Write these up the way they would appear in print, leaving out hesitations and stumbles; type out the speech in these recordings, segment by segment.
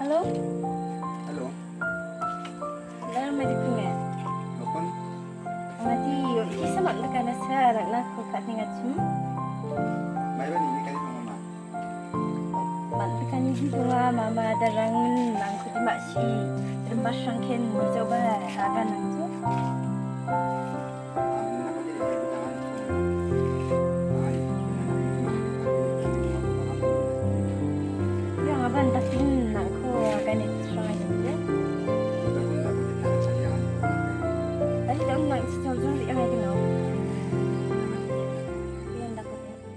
Halo? Halo. Lỡ mày đi cùng à? Lokon. Mati, iti sa mak ka na sa rak na ko ka tinga chu. Mai ba ni kali mama. Man ka ni di tunga mama darang nang ko di mak si. Rembas sangken mo coba aga nang tu. Yang aban tapin nang ko aga ni sangai je. Tadi dah nang si jauh yang ai kenal. Yang dah ko.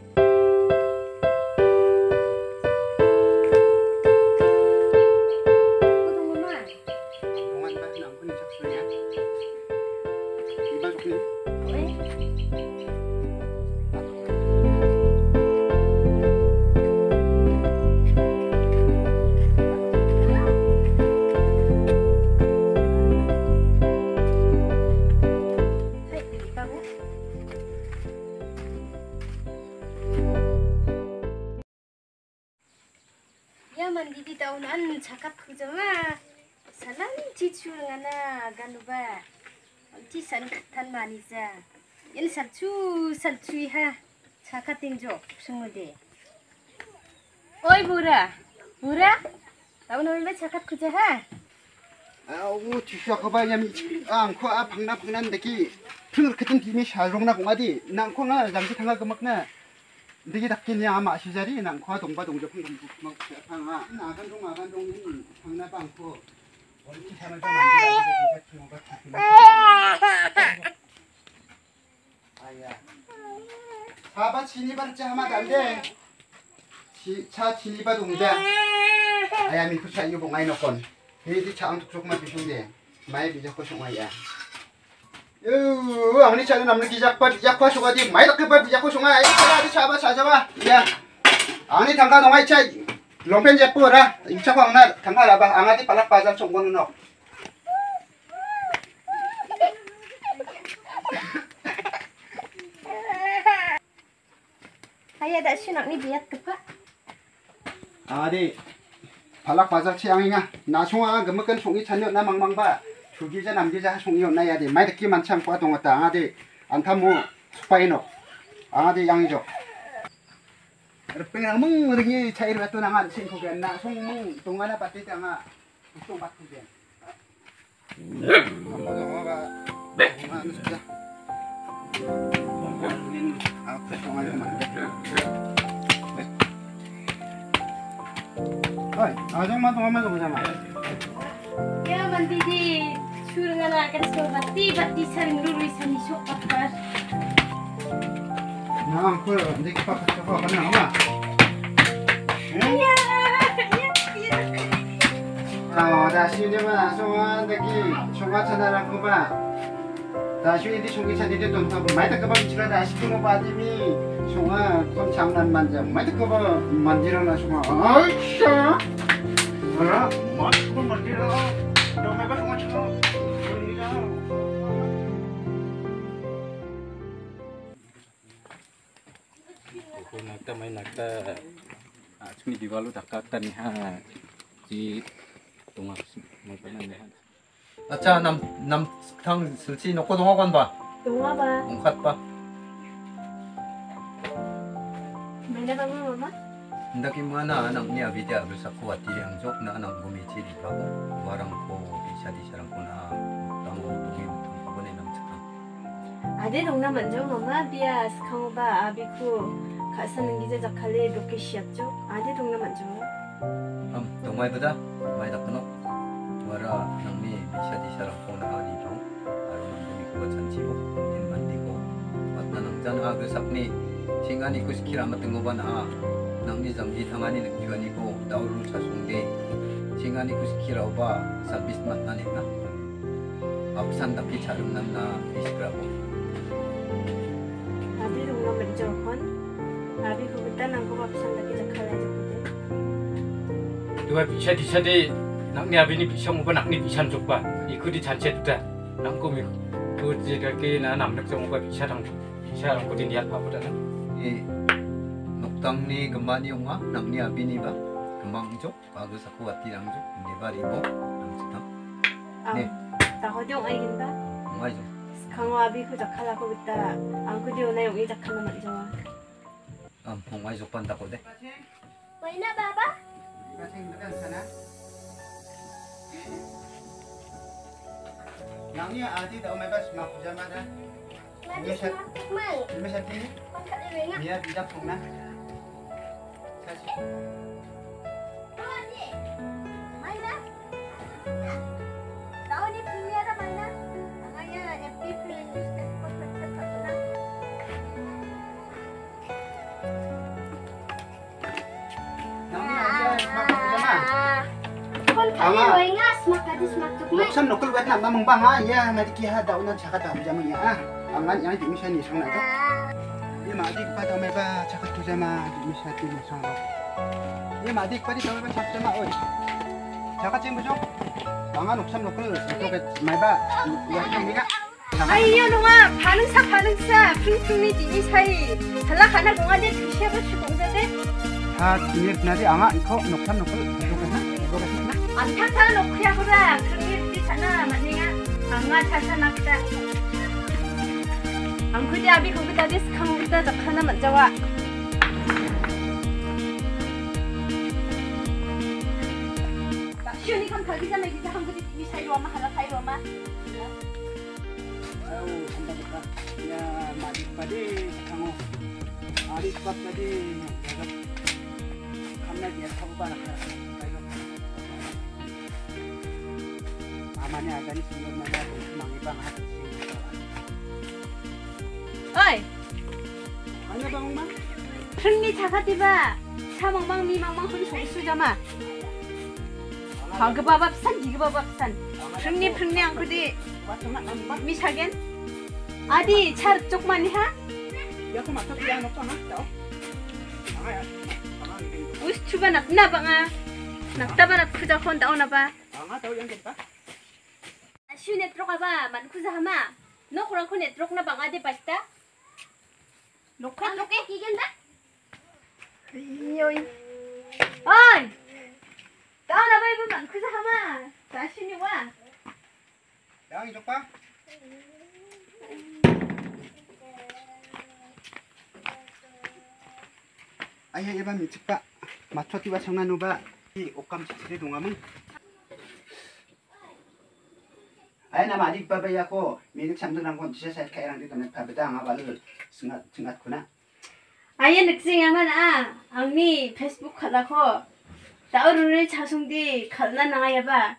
Ya mandi di tahunan cakap kujama salam cicu ngana ganuba ci san tan manisa ini salcu ha cakap tingjo sumude oi bura tahun ini cakap kuja ha 아우 주셔가 봐야 미 앙코 아 방난 데기 핑을 그든 김이 샤롱나 공아디 난코가 잠시 당가 그막나 되게 닥겠냐 아마 시자리 난코 동바 동저 풍동 막 방아 나간 종 방나 방코 원치 사람을 좀 만들어 아야 사바 진이바르자 하마 달데 차 진이바 동자 아야 미쿠 차 이거 봉아이 놓건 ini cang tuk tuk mati sungde, mai bijak ko sungai ya. Angni cang namni bijak ko sungai di, mai tak kepa bijak ko sungai. Ada siapa saja bah, ya. Angni tangga dongai cai, lompen jepu ra, ica ko angna tangga rabah, angati palak pazam songgon nok. ayah dah sunak ni biat kepa Adi. 발락 바작 치앙이가 나송아 그먹건 송이 찬여 나 망망바 주기자 남기자 송이 온나야 돼 많이 듣기 많지 않고 동었다 아디 안타무 스파이노 아디 양이죠 르팽랑 멍 어디 차이를 갖다 나가 신고게 나 송멍 동안에 받대 땅아 송 받게 엄마가 진짜 아 그동안에 만데 Oi, ajang mah tunggu mah sama. Ya mandi di suruh anak akan sekolah bati sering lulus sani sok apa? Nah, aku nanti kita coba kan nama. Ya. Ah, dah sini mana semua lagi semua cendera aku bah. Dah sini di sungai candi di tuntut, mai tak kebab bicara dah sini mau padi mi. Semua kon camnan manja, mai tak kebab mandiran lah semua. Aisyah. Mana? Mas pun mandiran. Dah mai bah semua cakap. Nakta main nakta cumi di balu tak kata nih ha di tunggu mau pernah nih ha. 아차 남탕 설치 놓고 동화관 봐. 동화봐. 웅갓 봐. Mana kamu mama? Ndaki mana anak ni abida bersaku ati yang jok na anak bumi ciri prabu warang ko bisa di sarang ko na tamu bumi utang ko ne nam cakang. Ade dongna manjo mama bias kamu ba abiku kasa는 기자 작할래 몇개 시합죠? ade dongna manjo. 동화에 보다 많이 닦노. 와라 남미 bisa di sarang ko na ani jong. Aro nang bumi ko chanchibo din mandigo. Wat na nang jan agre sakni singani ko sikira matengo ba na namni zamji thangani nakjuani ko dauru sasungde singani ko sikira oba sabis matnani na apsan tapi charum nanna iskrabo ade dongna manjo kon abiku kita nangko babsan lagi 작할래 저거든. dua bisa di nakni abini bisa mau nakni bisa coba ikut di janji sudah nangko mi tu jika kita namnek semua bisa rangko di niat apa dah 이 녹당니 금반이 용아 남니 아비니 봐 mangjo bagus aku hati langjo nebar ibo langjo 네. 나 어디용 알긴다. 맞아 강화비 그 작하라고 있다. 안 그디 오나 용이 작하면 안 좋아. 정말 좋반다 고대 왜나 봐봐. Iba tinggal sana. Yang ni adi dah umai bas mak jama dah. Nanti semakin mang. Lima satu ni. Pangkat dia ingat. Biar tidak punah. Kasih. Oh ni. Mana? Tahu ni punya ada mana? Makanya FB punya step kontak sana. Yang ni ada mak jama. Kontak dia ingat semakin semakin mang. Loksan lokal wet nak mamang bang ah ya mari kiha dah unan cakap dah jama ya ah. Angan yang di misa ni sang nak. Ya mak adik pada umai ba cakap tu jama di misa tu sang. Ya mak adik pada umai ba cakap jama oi. Cakap cing bujung. Angan loksan lokal itu ke mai ba ya yang ni nak. 아이요 농아 반응사 핑핑이 디니 사이 달라가나 공안에 드셔봐 주공자들 다 비밀 나지 앙아 이거 녹삼 녹을 녹겠나 녹겠나 안타타 놓고야 보라 그게 우리잖아 만행아 앙아 타타낙다 앙그디 아비 거기다 디스카모기다 적하나 먼저와 시온이 감 가기 전에 이제 한그디 디니 사이로 와마 하나 사이로 와마 aw anda kita ya madik padi kamu adik pat padi kamna dia tahu banak kayo amane ada ni sebelum ada mangi bang hat 어이 ayo bang mang 흥미 자가디바 사망망 미망망 혼이 소수자마 방그바밥산 이그바밥산 흥리 앙그디 미사겐 아디 차 쪽만 하 ya aku masuk yang nok sana tahu ya 우스추바 낙나 방아 낙다바나 쿠자 혼다 오나바 anga tahu yang kita 슈네 트로가바 만쿠자 하마 너 그런 코네 트로크나 방아데 바스타 녹화 녹게 기겐다 요이 어이 따오나바 이브 만쿠자 하마 다시니 와 yang itu pak ayah ya bang cik pak macot tiba sangan nuba di okam ciri dungameng ayah nama adik baba ya ko milik sambil nangkon bisa saya kayak orang itu nih baba dah ngawal sengat kuna 아예 늑생야만 앙니 페이스북 하라고 따오르를 자송디 갈나 나가야봐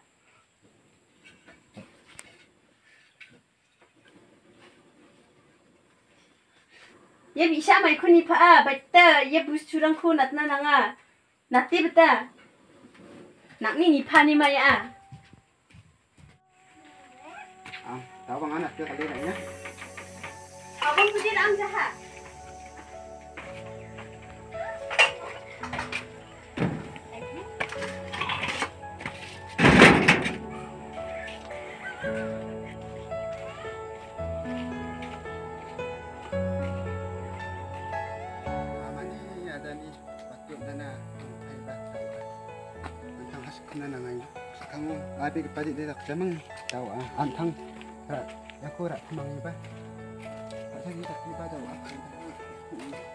얘 비샤 마이코니 파 바따 얘 부스추랑코 나타나 나가 나띠부터 낙니 니파니 마야 ah tahu bang anak dia kali ini ya 아범 부진 앙자하 amani ada nih waktu mana hebat tentang hasil kena nangai kamu adik kepada dia tak jamang tahu antang ya aku rak kemang iba. Tak saya tak tiba tahu.